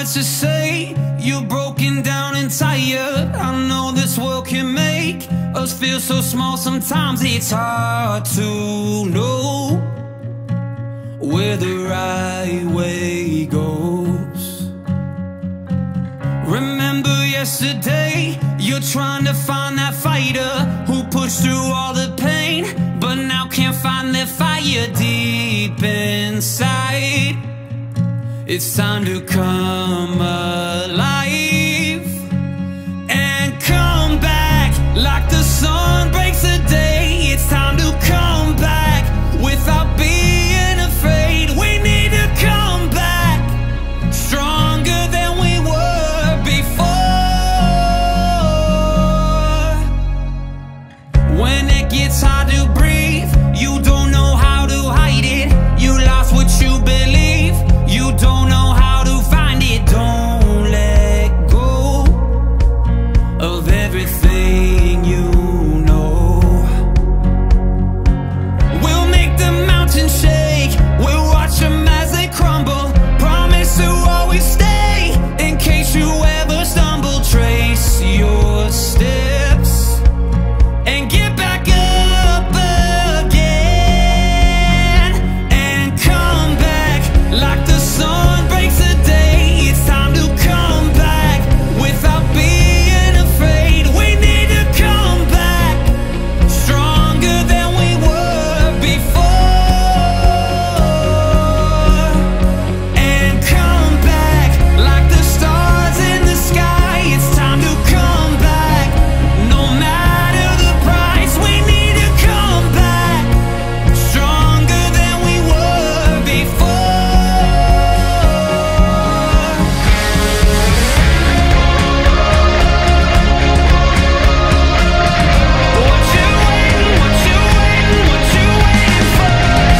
much to say. You're broken down and tired. I know this world can make us feel so small. Sometimes it's hard to know where the right way goes. Remember yesterday, you're trying to find that fighter who pushed through all the pain, but now can't find that fire deep inside. It's time to come alive and come back like the sun breaks the day. It's time to come back without being afraid. We need to come back stronger than we were before. When it gets hard to breathe, you don't know how to hide it. You lost what you believe. You don't know how to find it. Don't let go of everything you know. We'll make the mountains shake. We'll watch them as they crumble. Promise to always stay in case you ever stumble. Trace your steps and get back up again and come back like the sun breaks the day. It's time to come back without being afraid. We need to come back stronger than we were before and come back like the stars in the sky. It's time to come back no matter the price. We need to come back stronger than we were before. What you waiting, what you waiting, what you waiting for?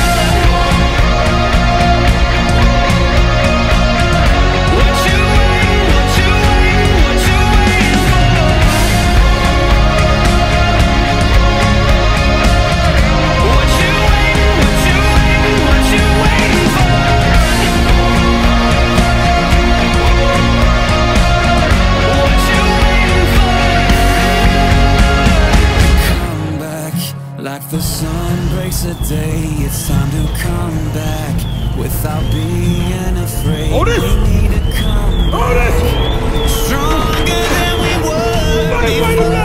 What you waiting, what you waiting, what you waiting for? What you waiting, what you waiting, what you waiting for? What you waiting for? Come back like the sun breaks the day. It's time to come back without being afraid. Hold it! We need to come Hold it! stronger than we were Wait, before.